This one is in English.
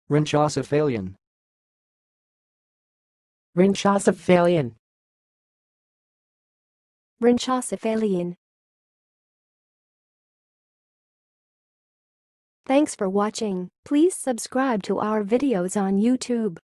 rhynchocephalian, rhynchocephalian, rhynchocephalian. Thanks for watching. Please subscribe to our videos on YouTube.